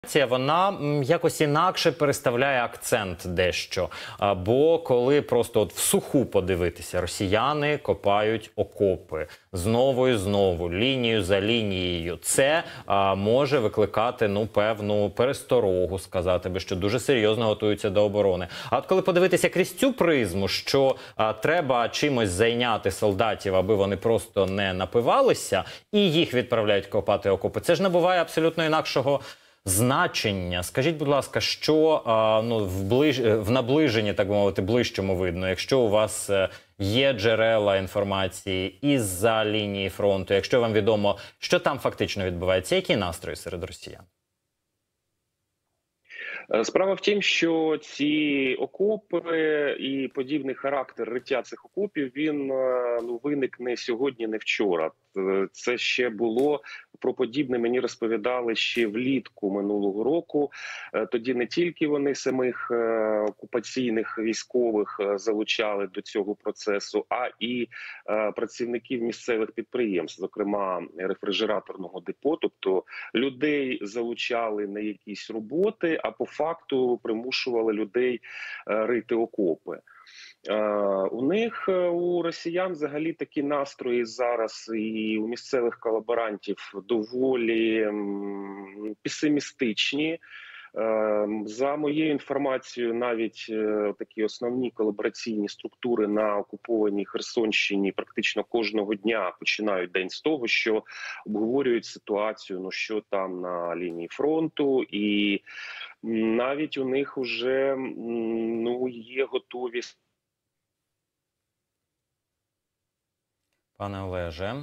Вона якось інакше переставляє акцент дещо. Бо коли просто от в суху подивитися, росіяни копають окопи знову і знову, лінію за лінією. Це може викликати певну пересторогу, сказати би, що дуже серйозно готуються до оборони. А от коли подивитися крізь цю призму, що треба чимось зайняти солдатів, аби вони просто не напивалися, і їх відправляють копати окопи, це ж набуває абсолютно інакшого значення. Скажіть, будь ласка, що в наближенні, так би мовити, ближчому видно, якщо у вас є джерела інформації із-за лінії фронту, якщо вам відомо, що там фактично відбувається, які настрої серед росіян? Справа в тім, що ці окопи і подібний характер риття цих окопів, він виник не сьогодні, не вчора. Це ще було, про подібне мені розповідали ще влітку минулого року. Тоді не тільки вони самих окупаційних військових залучали до цього процесу, а і працівників місцевих підприємств, зокрема рефрижераторного депо. Тобто людей залучали на якісь роботи, а по факту примушували людей рити окопи. У них, у росіян, взагалі такі настрої зараз і у місцевих колаборантів доволі песимістичні. За моєю інформацією, навіть такі основні колабораційні структури на окупованій Херсонщині практично кожного дня починають день з того, що обговорюють ситуацію, що там на лінії фронту, і навіть у них вже є готові. Пане Олеже,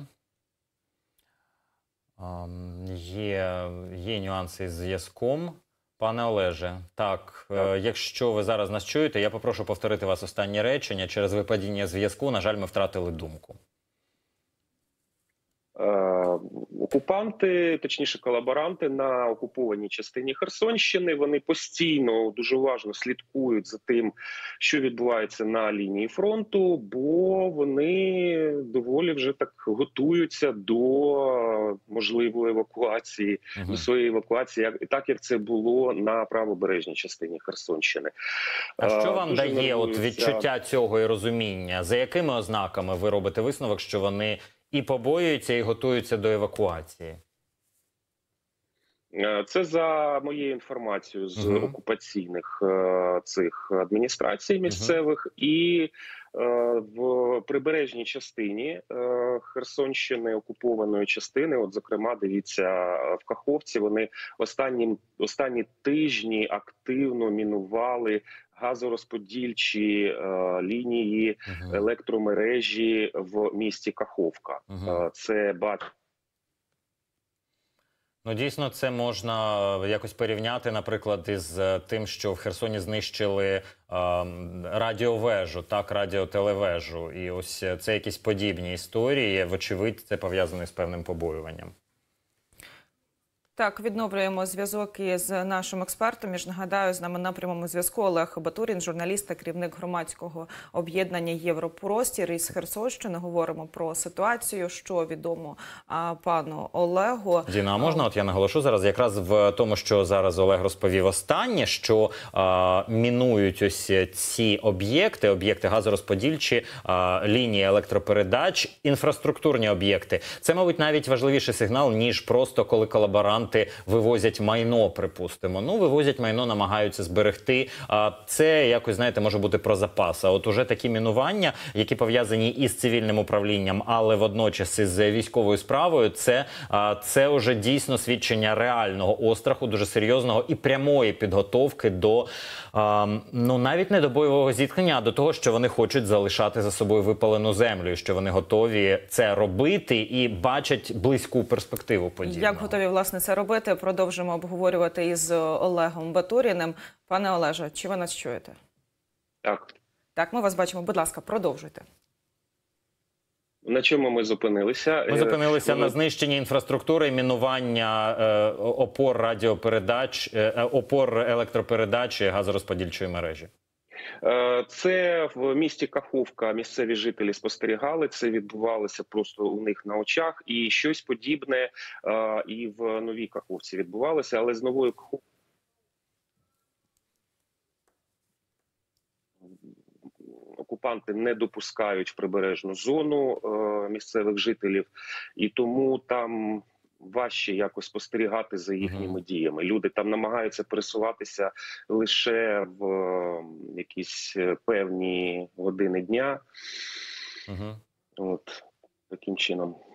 є нюанси з зв'язком. Пане Олеже, так, якщо ви зараз нас чуєте, я попрошу повторити вас останнє речення. Через випадіння зв'язку, на жаль, ми втратили думку. Окупанти, точніше колаборанти на окупованій частині Херсонщини, вони постійно дуже уважно слідкують за тим, що відбувається на лінії фронту, бо вони доволі вже так готуються до можливої евакуації, до своєї евакуації, так як це було на правобережній частині Херсонщини. А що вам дає відчуття цього і розуміння? За якими ознаками ви робите висновок, що вони і побоюються, і готуються до евакуації? Це за моєю інформацією з окупаційних цих адміністрацій місцевих, і в прибережній частині Херсонщини, окупованої частини, от зокрема, дивіться, в Каховці, вони останні тижні активно мінували газорозподільчі лінії електромережі в місті Каховка. Це дійсно, це можна якось порівняти, наприклад, із тим, що в Херсоні знищили радіовежу, радіотелевежу. І ось це якісь подібні історії. Вочевидь, це пов'язано з певним побоюванням. Так, відновлюємо зв'язок із нашим експертом. Я ж нагадаю, з нами на прямому зв'язку Олег Батурін, журналіст та керівник громадського об'єднання «Європростір» із Херсонщини. Говоримо про ситуацію, що відомо пану Олегу. Діна, а можна, я наголошу зараз, якраз в тому, що зараз Олег розповів останнє, що мінують ось ці об'єкти газорозподільчі, лінії електропередач, інфраструктурні об'єкти. Це, мабуть, навіть важливіший сигнал, ніж просто коли колаборанти вивозять майно, припустимо. Вивозять майно, намагаються зберегти. Це якось, знаєте, може бути про запас. А от уже такі мінування, які пов'язані із цивільним управлінням, але водночас із військовою справою, це вже дійсно свідчення реального остраху, дуже серйозного і прямої підготовки до, навіть не до бойового зіткнення, а до того, що вони хочуть залишати за собою випалену землю, і що вони готові це робити і бачать близьку перспективу подібного. Як готові, власне, це робити, продовжимо обговорювати із Олегом Батуріним. Пане Олеже, чи ви нас чуєте? Так. Так, ми вас бачимо. Будь ласка, продовжуйте. На чому ми зупинилися? Ми зупинилися на знищенні інфраструктури, мінування опор радіопередач, опор електропередач і газорозподільчої мережі. Це в місті Каховка місцеві жителі спостерігали. Це відбувалося просто у них на очах, і щось подібне і в Новій Каховці відбувалося, але з Новою Каховкою окупанти не допускають в прибережну зону місцевих жителів, і тому там важче якось спостерігати за їхніми діями. Люди там намагаються пересуватися лише в якісь певні години дня. От таким чином.